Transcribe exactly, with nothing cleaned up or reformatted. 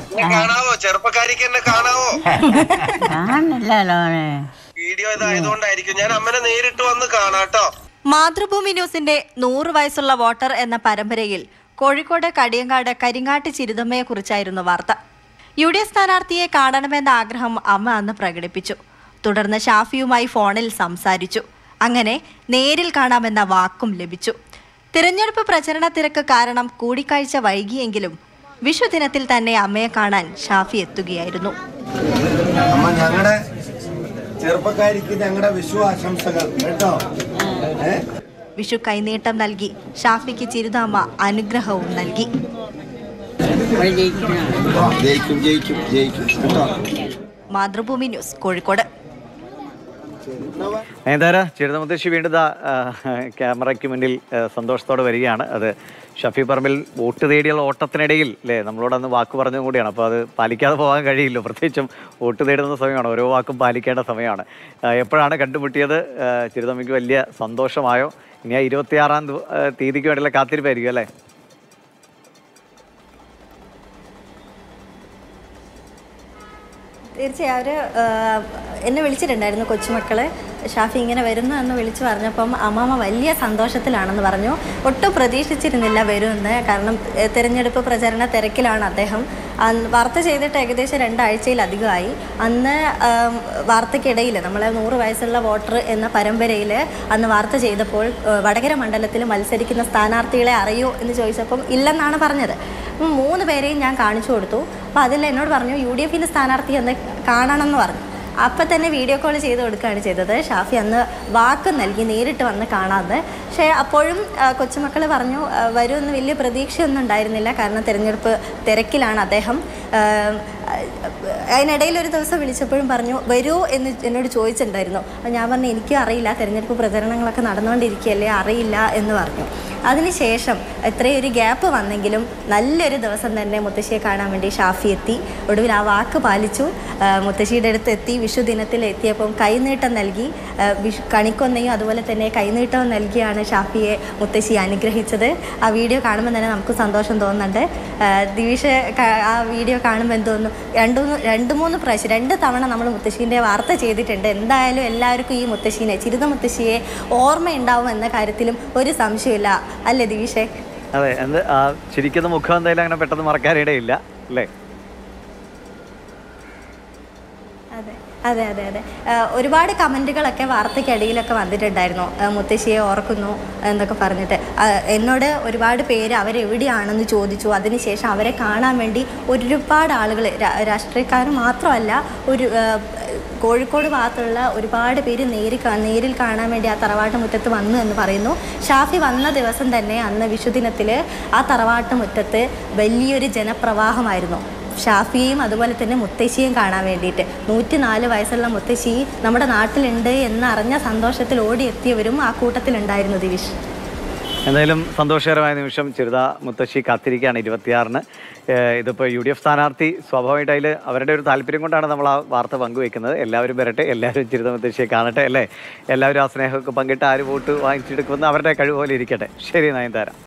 കാണാവോ? ചെറുപ്പക്കാരിക്ക് എന്നെ കാണാവോ? കാണില്ലല്ലോ. വീഡിയോ ഇതായതുകൊണ്ടായിരിക്കും. ഞാൻ അമ്മനെ നേരിട്ട് വന്ന് കാണാട്ടോ. മാതൃഭൂമി ന്യൂസിന്റെ നൂറ് വയസ്സുള്ള വോട്ടർ എന്ന പരമ്പരയിൽ കോഴിക്കോട് കടിയങ്കാട് കരിങ്ങാട്ട് ചിരുതമ്മയെ കുറിച്ചായിരുന്നു വാർത്ത. യു ഡി എഫ് സ്ഥാനാർത്ഥിയെ കാണണമെന്ന ആഗ്രഹം അമ്മ അന്ന് പ്രകടിപ്പിച്ചു. തുടർന്ന് ഷാഫിയുമായി ഫോണിൽ സംസാരിച്ചു. അങ്ങനെ നേരിൽ കാണാമെന്ന വാക്കും ലഭിച്ചു. തിരഞ്ഞെടുപ്പ് പ്രചരണ തിരക്ക് കാരണം കൂടിക്കാഴ്ച വൈകിയെങ്കിലും വിഷുദിനത്തിൽ തന്നെ അമ്മയെ കാണാൻ ഷാഫി എത്തുകയായിരുന്നു. ഞങ്ങളുടെ ചെറുപ്പക്കാരിക്ക് ഞങ്ങളുടെ വിഷു ആശംസകൾ കേട്ടോ. വിഷു കൈനീട്ടം നൽകി ഷാഫിക്ക് ചിരുതാമ്മ അനുഗ്രഹവും നൽകി. മാതൃഭൂമി ന്യൂസ് കോഴിക്കോട്. നയൻതാര ചിരുതമുത്തശ്ശി വീണ്ടും ക്യാമറയ്ക്ക് മുന്നിൽ സന്തോഷത്തോടെ വരികയാണ്. അത് ഷഫി പറമ്പിൽ വോട്ട് തേടിയുള്ള ഓട്ടത്തിനിടയിൽ അല്ലേ നമ്മളോടന്ന് വാക്ക് പറഞ്ഞതും കൂടിയാണ്. അപ്പോൾ അത് പാലിക്കാതെ പോകാൻ കഴിയില്ല. പ്രത്യേകിച്ചും വോട്ട് തേടുന്ന സമയമാണ്, ഓരോ വാക്കും പാലിക്കേണ്ട സമയമാണ്. എപ്പോഴാണ് കണ്ടുമുട്ടിയത്? ചിരുതമ്മയ്ക്ക് വലിയ സന്തോഷമായോ? ഇനി ആ ഇരുപത്തിയാറാം തീയതിക്ക് വേണ്ടിയുള്ള കാത്തിരിപ്പായിരിക്കും അല്ലേ? തീർച്ചയായും അവർ എന്നെ വിളിച്ചിട്ടുണ്ടായിരുന്നു, കൊച്ചുമക്കളെ ഷാഫി ഇങ്ങനെ വരുന്നു എന്ന് വിളിച്ചു പറഞ്ഞപ്പം അമ്മാമ്മ വലിയ സന്തോഷത്തിലാണെന്ന് പറഞ്ഞു. ഒട്ടും പ്രതീക്ഷിച്ചിരുന്നില്ല വരുമെന്ന്. കാരണം തിരഞ്ഞെടുപ്പ് പ്രചരണ തിരക്കിലാണ് അദ്ദേഹം. വാർത്ത ചെയ്തിട്ട് ഏകദേശം രണ്ടാഴ്ചയിലധികമായി. അന്ന് വാർത്തയ്ക്കിടയിൽ നമ്മളെ നൂറ് വയസ്സുള്ള വോട്ടർ എന്ന പരമ്പരയിൽ അന്ന് വാർത്ത ചെയ്തപ്പോൾ വടകര മണ്ഡലത്തിൽ മത്സരിക്കുന്ന സ്ഥാനാർത്ഥികളെ അറിയോ എന്ന് ചോദിച്ചപ്പം ഇല്ലെന്നാണ് പറഞ്ഞത്. മൂന്ന് പേരെയും ഞാൻ കാണിച്ചു കൊടുത്തു. അപ്പോൾ അതിൽ എന്നോട് പറഞ്ഞു യു ഡി എഫിൻ്റെ സ്ഥാനാർത്ഥി എന്ന് കാണണം എന്ന് പറഞ്ഞു. അപ്പം തന്നെ വീഡിയോ കോൾ ചെയ്ത് കൊടുക്കുകയാണ് ചെയ്തത്. ഷാഫി അന്ന് വാക്ക് നൽകി നേരിട്ട് വന്ന് കാണാമെന്ന്. പക്ഷേ അപ്പോഴും കൊച്ചുമക്കൾ പറഞ്ഞു വരുമെന്ന് വലിയ പ്രതീക്ഷയൊന്നും ഉണ്ടായിരുന്നില്ല. കാരണം തിരഞ്ഞെടുപ്പ് തിരക്കിലാണ് അദ്ദേഹം. അതിനിടയിൽ ഒരു ദിവസം വിളിച്ചപ്പോഴും പറഞ്ഞു വരുമോ എന്ന് എന്നോട് ചോദിച്ചിട്ടുണ്ടായിരുന്നു. അപ്പോൾ ഞാൻ പറഞ്ഞു എനിക്കും അറിയില്ല, തിരഞ്ഞെടുപ്പ് പ്രചരണങ്ങളൊക്കെ നടന്നുകൊണ്ടിരിക്കുകയല്ലേ, അറിയില്ല എന്ന് പറഞ്ഞു. അതിനുശേഷം എത്രയൊരു ഗ്യാപ്പ് വന്നെങ്കിലും നല്ലൊരു ദിവസം തന്നെ മുത്തശ്ശിയെ കാണാൻ വേണ്ടി ഷാഫി എത്തി. ഒടുവിൽ ആ വാക്ക് പാലിച്ചു. മുത്തശ്ശിയുടെ അടുത്ത് എത്തി. വിഷു ദിനത്തിൽ എത്തിയപ്പം കൈനീട്ടം നൽകി. വിഷു കണിക്കൊന്നയും അതുപോലെ തന്നെ കൈനീട്ടവും നൽകിയാണ് ഷാഫിയെ മുത്തശ്ശി അനുഗ്രഹിച്ചത്. ആ വീഡിയോ കാണുമ്പോൾ തന്നെ നമുക്ക് സന്തോഷം തോന്നുന്നുണ്ട്. ദിവിഷ് ആ വീഡിയോ കാണുമ്പോൾ എന്ത് തോന്നുന്നു? രണ്ടു രണ്ട് മൂന്ന് പ്രാവശ്യം രണ്ട് തവണ നമ്മൾ മുത്തശ്ശീൻ്റെ വാർത്ത ചെയ്തിട്ടുണ്ട്. എന്തായാലും എല്ലാവർക്കും ഈ മുത്തശ്ശീനെ ചിരുത മുത്തശ്ശിയെ ഓർമ്മയുണ്ടാവും എന്ന കാര്യത്തിലും ഒരു സംശയമില്ല, അല്ലേ ദിവിഷേ? അതെ, എന്ത് ചിരിക്കുന്ന മുഖം എന്തായാലും അങ്ങനെ പെട്ടെന്ന് മറക്കാനിടയില്ല അല്ലേ? അതെ അതെ അതെ അതെ ഒരുപാട് കമൻറ്റുകളൊക്കെ വാർത്തയ്ക്കിടയിലൊക്കെ വന്നിട്ടുണ്ടായിരുന്നു. മുത്തശ്ശിയെ ഓർക്കുന്നു എന്നൊക്കെ പറഞ്ഞിട്ട് എന്നോട് ഒരുപാട് പേര് അവരെവിടെയാണെന്ന് ചോദിച്ചു. അതിനുശേഷം അവരെ കാണാൻ വേണ്ടി ഒരുപാട് ആളുകൾ, രാഷ്ട്രീയക്കാർ മാത്രമല്ല, ഒരു കോഴിക്കോട് ഭാഗത്തുള്ള ഒരുപാട് പേര് നേരിൽ നേരിൽ കാണാൻ വേണ്ടി ആ തറവാട്ട് മുറ്റത്ത് വന്നു എന്ന് പറയുന്നു. ഷാഫി വന്ന ദിവസം തന്നെ അന്ന് വിഷുദിനത്തിൽ ആ തറവാട്ട് മുറ്റത്ത് വലിയൊരു ജനപ്രവാഹമായിരുന്നു. ഷാഫിയെയും അതുപോലെ തന്നെ മുത്തശ്ശിയും കാണാൻ വേണ്ടിയിട്ട്. നൂറ്റി നാല് വയസ്സുള്ള മുത്തശ്ശി നമ്മുടെ നാട്ടിലുണ്ട് എന്നറിഞ്ഞ സന്തോഷത്തിൽ ഓടിയെത്തിയവരും ആ കൂട്ടത്തിലുണ്ടായിരുന്നു ദിവിഷ്. എന്തായാലും സന്തോഷകരമായ നിമിഷം. ചിരുത മുത്തശ്ശി കാത്തിരിക്കുകയാണ് ഇരുപത്തിയാറിന്. ഇതിപ്പോൾ യു ഡി എഫ് സ്ഥാനാർത്ഥി സ്വാഭാവികമായിട്ട് അതിൽ അവരുടെ ഒരു താല്പര്യം കൊണ്ടാണ് നമ്മൾ ആ വാർത്ത പങ്കുവെക്കുന്നത്. എല്ലാവരും വരട്ടെ, എല്ലാവരും ചിരുത മുത്തശ്ശിയെ കാണട്ടെ അല്ലേ? എല്ലാവരും ആ സ്നേഹമൊക്കെ പങ്കിട്ട് ആര് വോട്ട് വാങ്ങിച്ചെടുക്കുമെന്ന് അവരുടെ കഴിവ് പോലെ ഇരിക്കട്ടെ. ശരി നയൻതാര.